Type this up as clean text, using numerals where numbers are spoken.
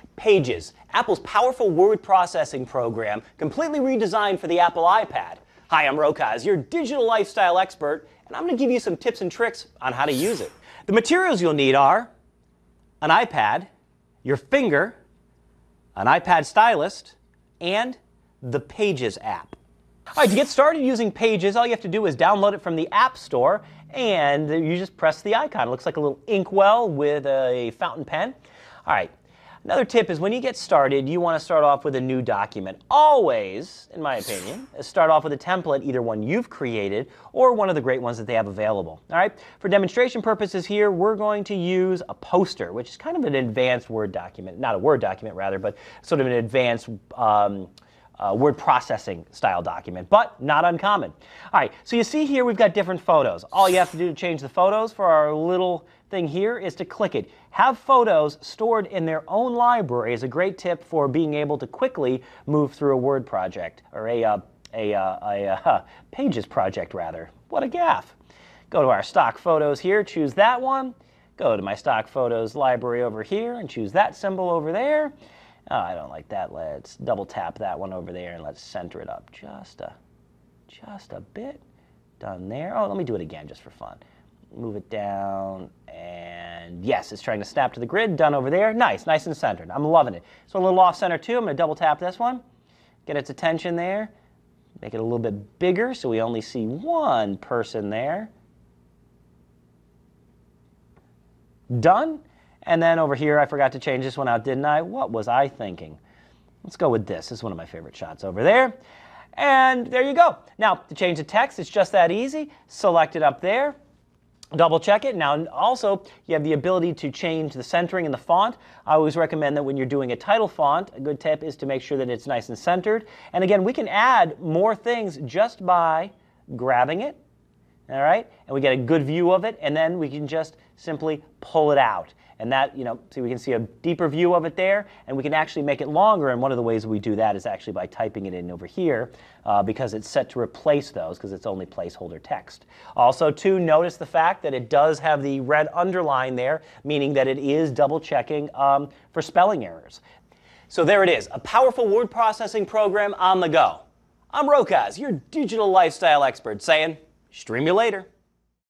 Pages, Apple's powerful word processing program, completely redesigned for the Apple iPad. Hi, I'm Rokaz, your digital lifestyle expert, and I'm going to give you some tips and tricks on how to use it. The materials you'll need are an iPad, your finger, an iPad stylus, and the Pages app. All right, to get started using Pages, all you have to do is download it from the App Store, and you just press the icon. It looks like a little inkwell with a fountain pen. All right, another tip is when you get started, you want to start off with a new document. Always, in my opinion, start off with a template, either one you've created or one of the great ones that they have available. All right, for demonstration purposes here, we're going to use a poster, which is kind of an advanced Word document, not a Word document rather, but sort of an advanced word processing style document, but not uncommon. All right, so you see here we've got different photos. All you have to do to change the photos for our little thing here is to click it. Have photos stored in their own library is a great tip for being able to quickly move through a Word project, or a Pages project rather. What a gaffe. Go to our stock photos here, choose that one. Go to my stock photos library over here and choose that symbol over there. Oh, I don't like that. Let's double tap that one over there and let's center it up just a bit. Done there. Oh, let me do it again just for fun. Move it down, and yes, it's trying to snap to the grid. Done over there. Nice and centered. I'm loving it. So a little off center too. I'm going to double tap this one. Get its attention there. Make it a little bit bigger so we only see one person there. Done. And then over here, I forgot to change this one out, didn't I? What was I thinking? Let's go with this. This is one of my favorite shots over there. And there you go. Now, to change the text, it's just that easy. Select it up there. Double check it. Now, also, you have the ability to change the centering and the font. I always recommend that when you're doing a title font, a good tip is to make sure that it's nice and centered. And again, we can add more things just by grabbing it. All right? And we get a good view of it, and then we can just simply pull it out. And that, so we can see a deeper view of it there, and we can actually make it longer. And one of the ways we do that is actually by typing it in over here, because it's set to replace those, because it's only placeholder text. Also, too, notice the fact that it does have the red underline there, meaning that it is double checking for spelling errors. So there it is, a powerful word processing program on the go. I'm Rokaz, your digital lifestyle expert, saying, stream you later.